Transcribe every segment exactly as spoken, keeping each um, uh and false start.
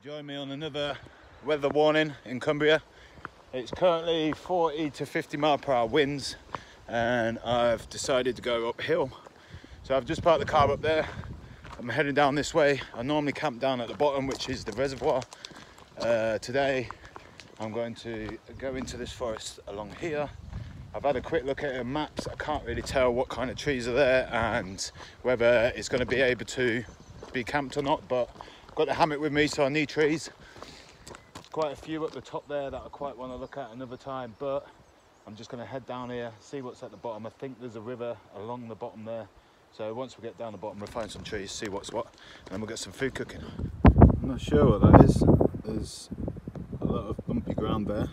Join me on another weather warning in Cumbria. It's currently forty to fifty mile per hour winds and I've decided to go uphill. So I've just parked the car up there. I'm heading down this way. I normally camp down at the bottom, which is the reservoir. Uh, today I'm going to go into this forest along here. I've had a quick look at the maps. I can't really tell what kind of trees are there and whether it's going to be able to be camped or not, but I've got the hammock with me, so I need trees. Quite a few up the top there that I quite want to look at another time, but I'm just going to head down here, see what's at the bottom. I think there's a river along the bottom there, so once we get down the bottom we'll find some trees, see what's what, and then we'll get some food cooking. I'm not sure what that is. There's a lot of bumpy ground there,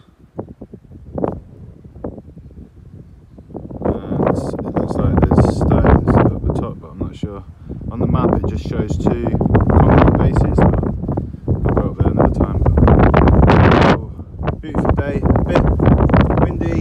and it looks like there's stones up the top, but I'm not sure. On the map it just shows two concrete bases, but we'll go up there another time. But, oh, beautiful day, a bit windy.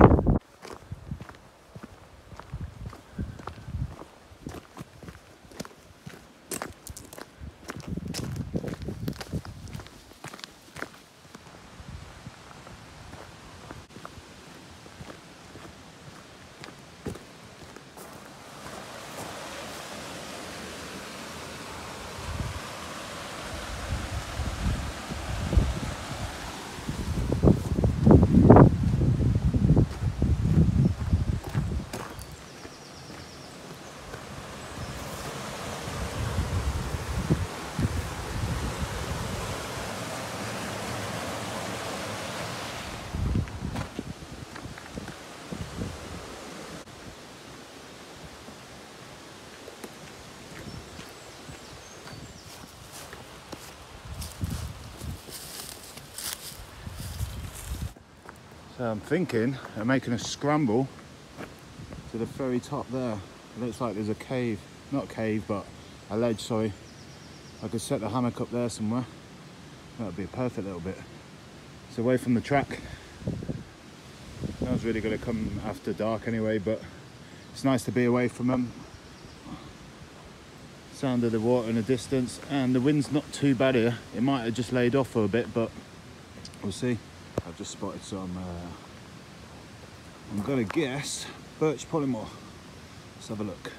So I'm thinking of making a scramble to the very top there. It looks like there's a cave, not a cave, but a ledge, sorry. I could set the hammock up there somewhere. That would be a perfect little bit. It's away from the track. I was really going to come after dark anyway, but it's nice to be away from them. Sound of the water in the distance, and the wind's not too bad here. It might have just laid off for a bit, but we'll see. I've just spotted some, uh, I'm gonna guess, birch polymore. Let's have a look.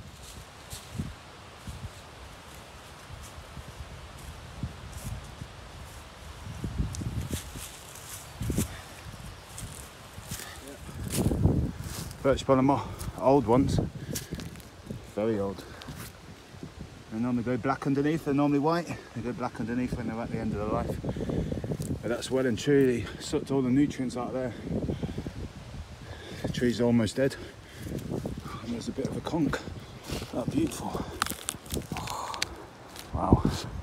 Yeah. Birch polymore, old ones, very old. They normally go black underneath, they're normally white. They go black underneath when they're at the end of their life. But that's well and truly sucked all the nutrients out of there. The trees are almost dead. And there's a bit of a conch. Oh, beautiful. Oh, wow.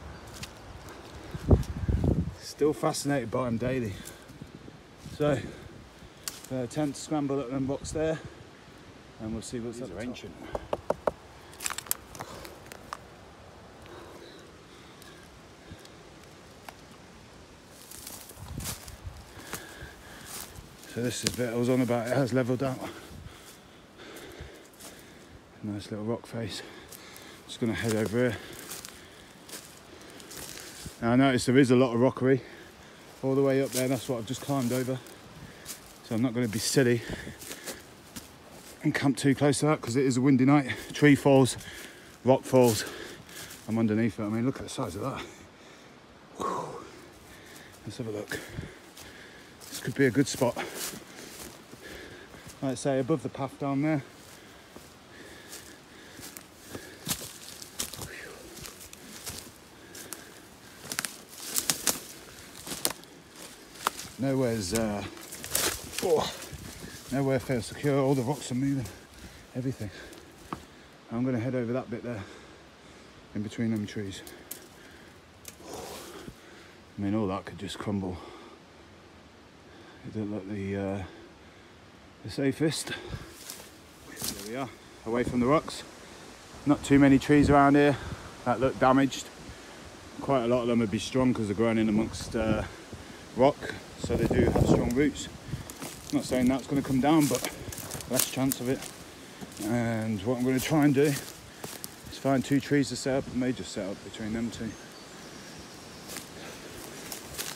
Still fascinated by them daily. So, uh, attempt to scramble up them rocks there, and we'll see what's up. These are ancient. So this is the bit I was on about, it has levelled out. Nice little rock face. Just going to head over here. Now I notice there is a lot of rockery all the way up there, that's what I've just climbed over. So I'm not going to be silly and camp too close to that because it is a windy night. Tree falls, rock falls. I'm underneath it. I mean, look at the size of that. Whew. Let's have a look. This could be a good spot. Like I say, above the path down there. Nowhere's, uh, oh, nowhere feels secure. All the rocks are moving, everything. I'm going to head over that bit there, in between them trees. I mean, all that could just crumble. It doesn't look the, uh, the safest. There we are, away from the rocks. Not too many trees around here that look damaged. Quite a lot of them would be strong because they're growing in amongst uh, rock, so they do have strong roots. I'm not saying that's going to come down, but less chance of it. And what I'm going to try and do is find two trees to set up, and may just set up between them two.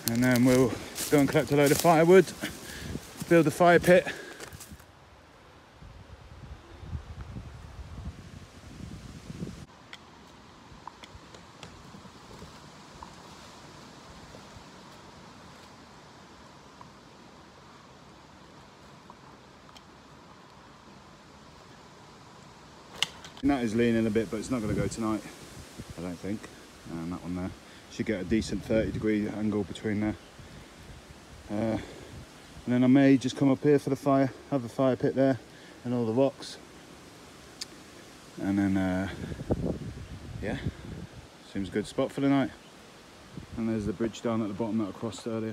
and then we'll go and collect a load of firewood, build a fire pit. And that is leaning a bit, but it's not going to go tonight, I don't think. And that one there should get a decent thirty degree angle between there. Uh, and then I may just come up here for the fire, have a fire pit there and all the rocks. And then, uh, yeah, seems a good spot for the night. And there's the bridge down at the bottom that I crossed earlier.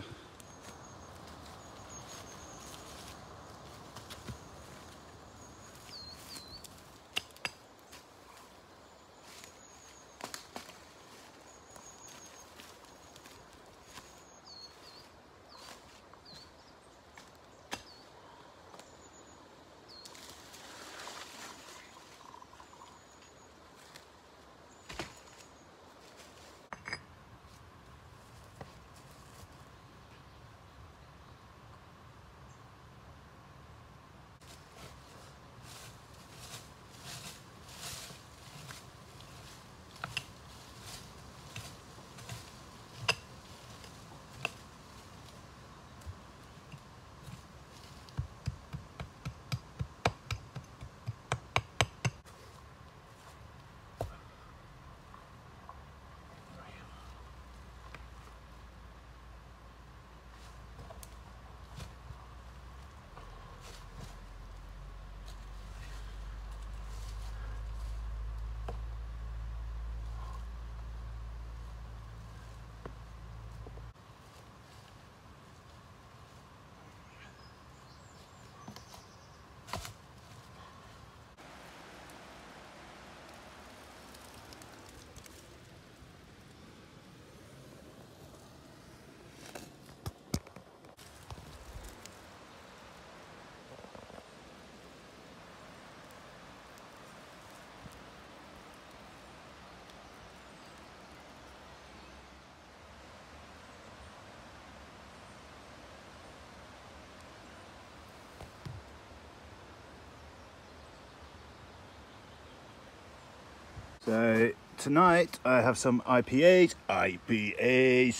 So tonight I have some I P As, I P As,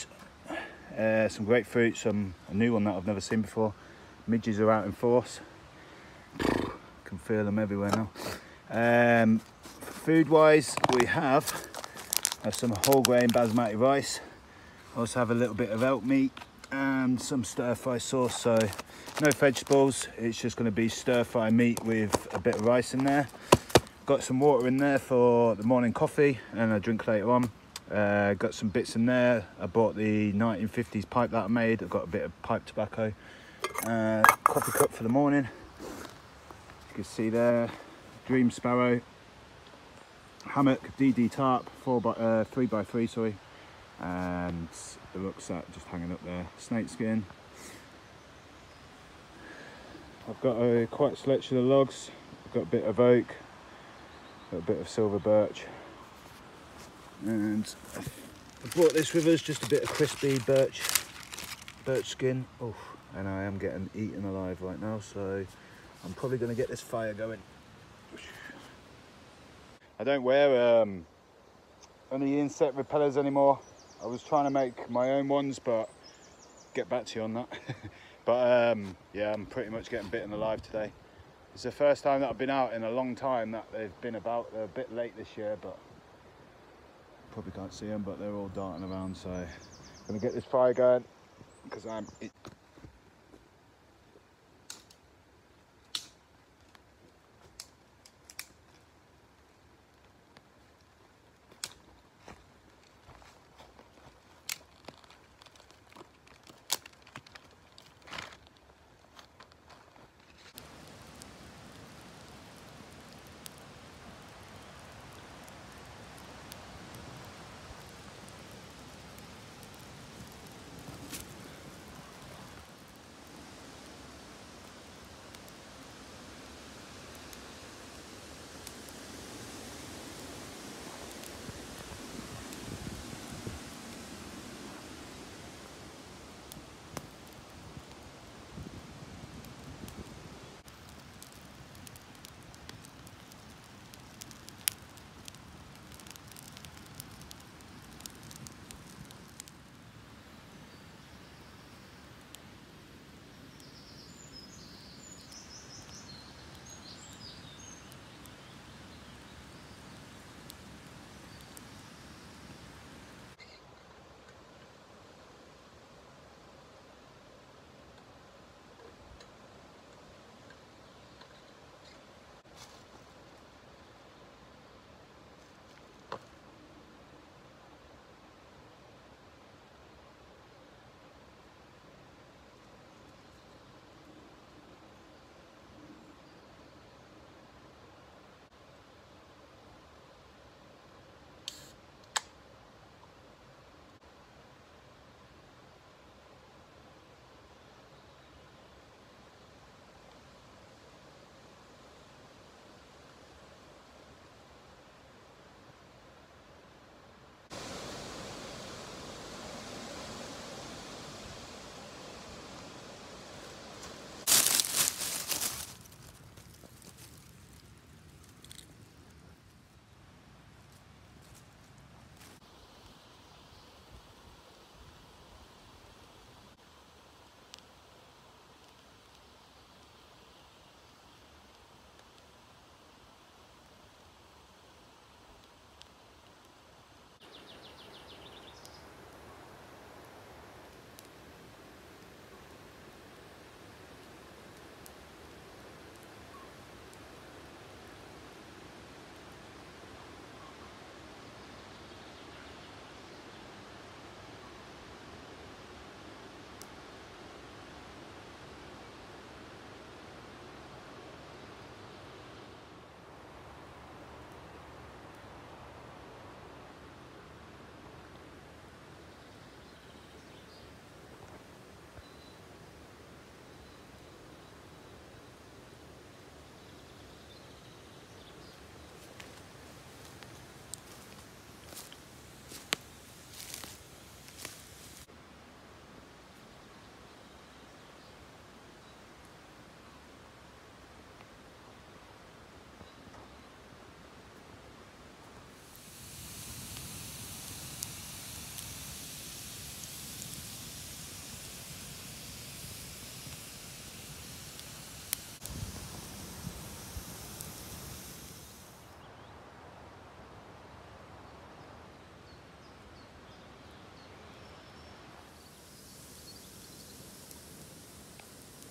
uh, some grapefruit, some a new one that I've never seen before. Midges are out in force. Can feel them everywhere now. Um, food wise, we have, have some whole grain basmati rice. Also have a little bit of elk meat and some stir fry sauce. So no vegetables, it's just going to be stir fry meat with a bit of rice in there. Got some water in there for the morning coffee and a drink later on. Uh, got some bits in there. I bought the nineteen fifties pipe that I made. I've got a bit of pipe tobacco. Uh, coffee cup for the morning. You can see there, Dream Sparrow, Hammock, D D tarp, four by uh, three by three, sorry, and the rucksack just hanging up there. Snake skin. I've got a quite a selection of logs. I've got a bit of oak. Got a bit of silver birch, and I brought this with us, just a bit of crispy birch birch skin. Oh, and I am getting eaten alive right now, so I'm probably going to get this fire going. I don't wear um, any insect repellers anymore. I was trying to make my own ones, but get back to you on that. But um, yeah, I'm pretty much getting bitten alive today. It's the first time that I've been out in a long time that they've been about. They're a bit late this year, but probably can't see them, but they're all darting around. So I'm gonna get this fire going because I'm it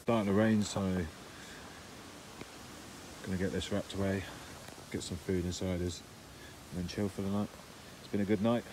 Starting to rain, so gonna get this wrapped away, get some food inside us, and then chill for the night. It's been a good night.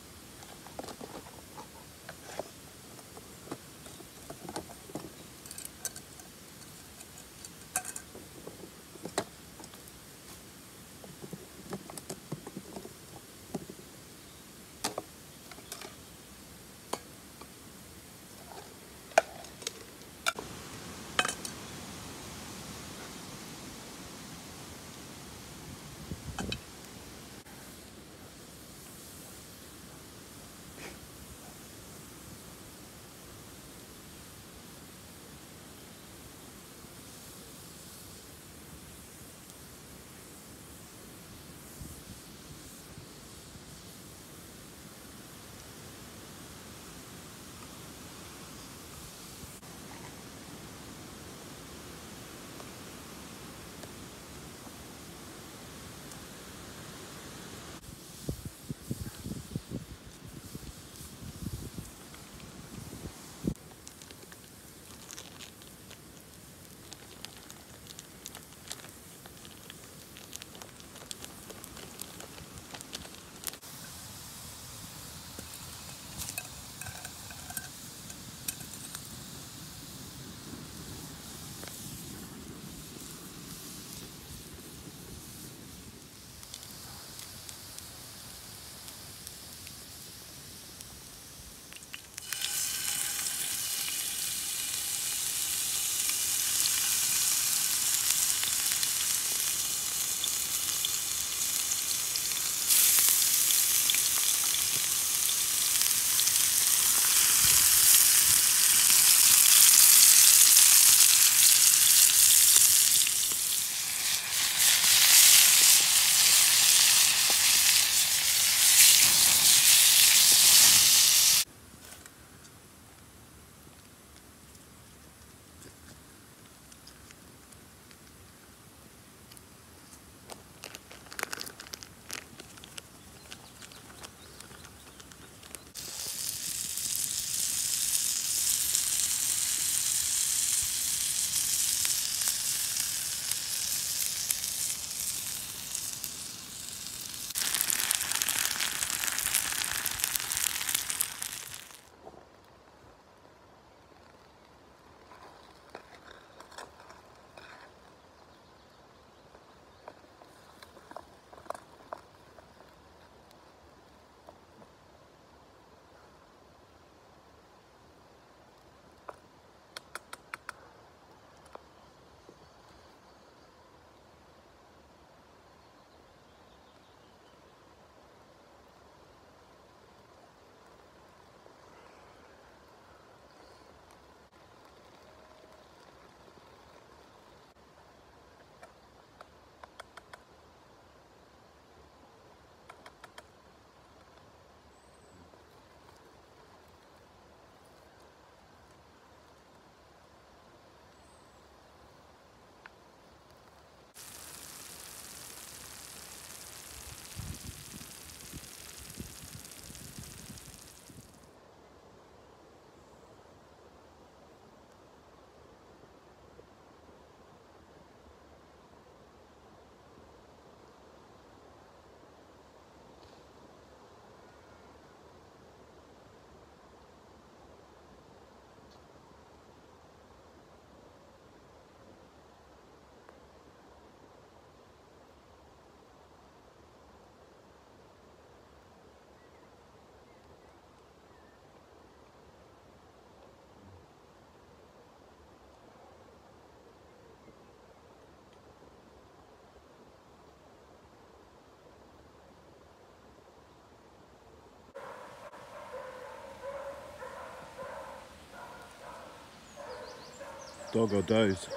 Dog or does?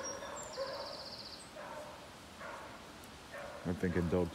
I'm thinking dogs.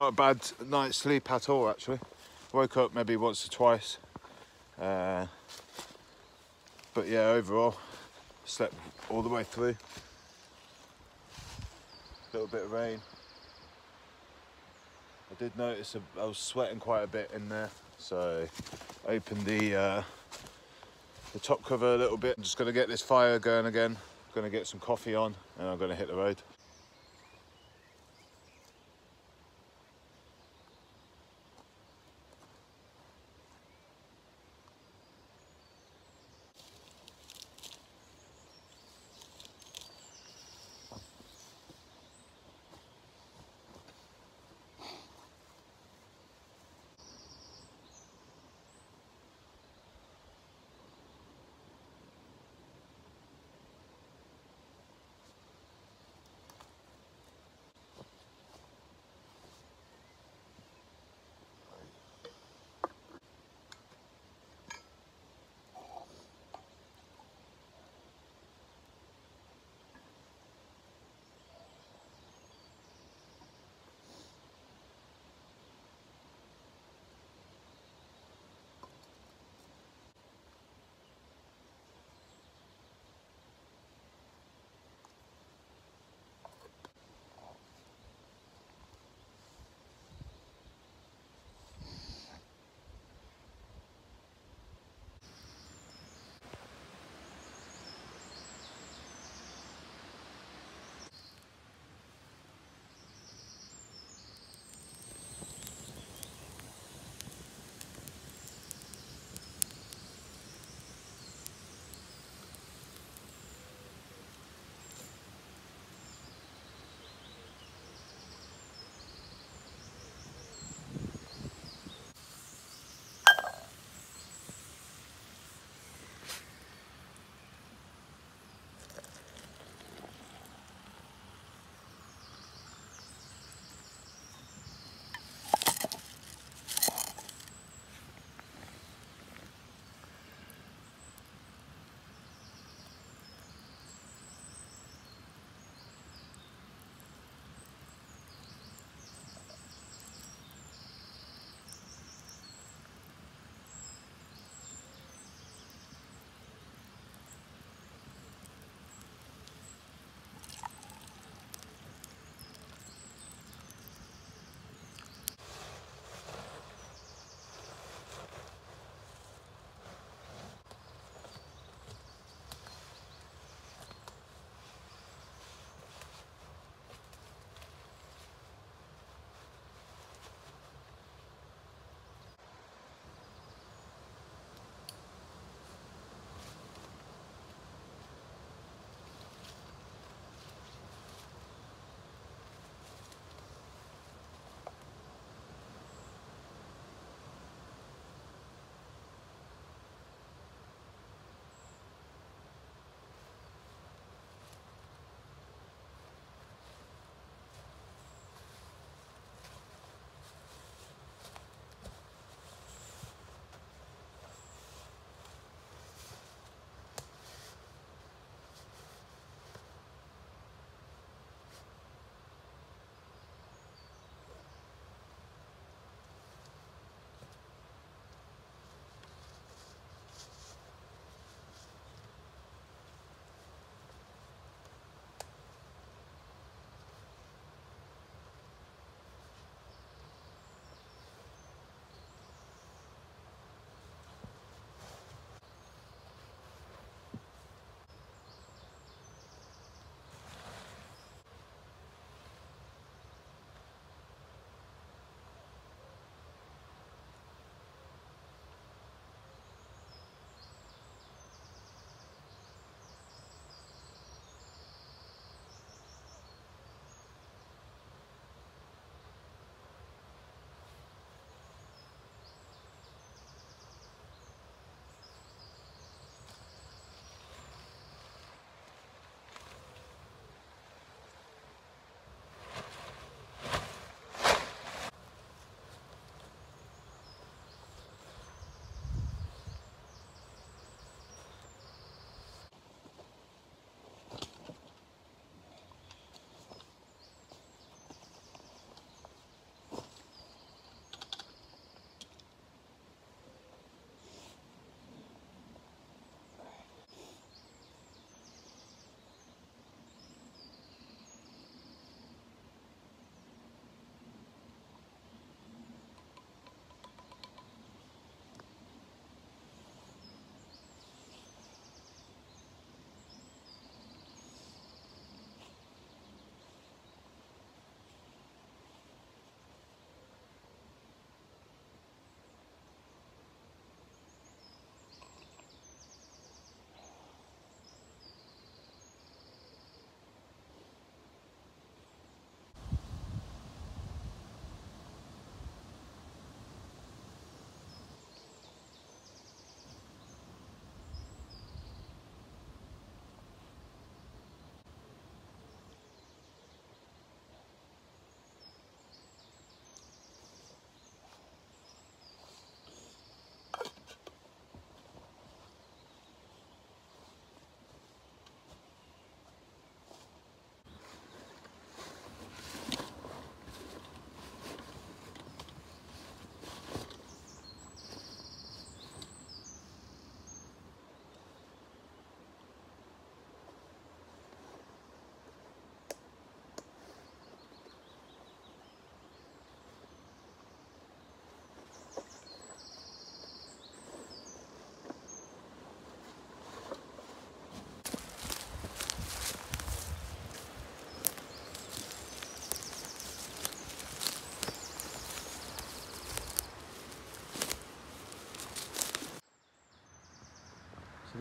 Not a bad night's sleep at all, actually. Woke up maybe once or twice. Uh, but yeah, overall, slept all the way through. A little bit of rain. I did notice I was sweating quite a bit in there, so I opened the uh, the top cover a little bit. I'm just gonna get this fire going again. Gonna get some coffee on, and I'm gonna hit the road.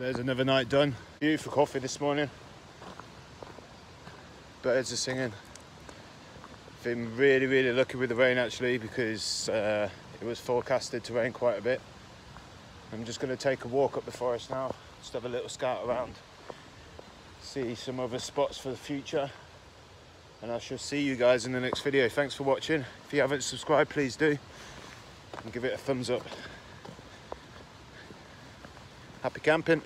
There's another night done. Beautiful coffee this morning. Birds are singing. Been really, really lucky with the rain actually, because uh, it was forecasted to rain quite a bit. I'm just going to take a walk up the forest now, just have a little scout around, see some other spots for the future, and I shall see you guys in the next video. Thanks for watching. If you haven't subscribed, please do, and give it a thumbs up. Happy camping.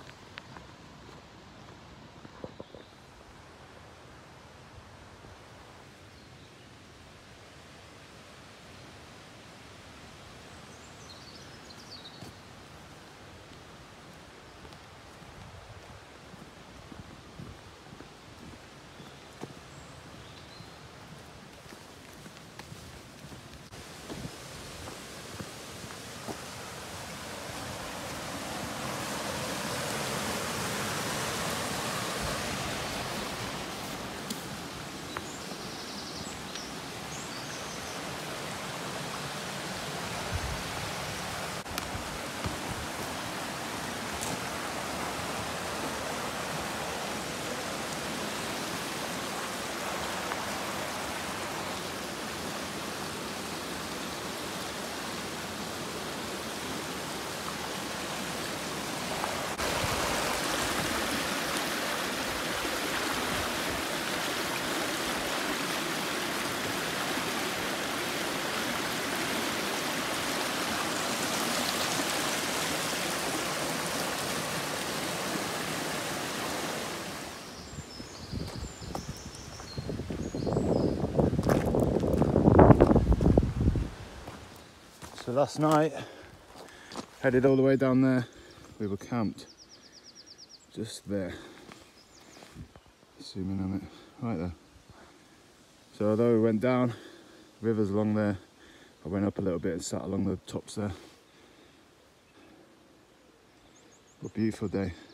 So last night, headed all the way down there. We were camped just there. Zoom in on it, right there. So although we went down, river's along there, I went up a little bit and sat along the tops there. What a beautiful day.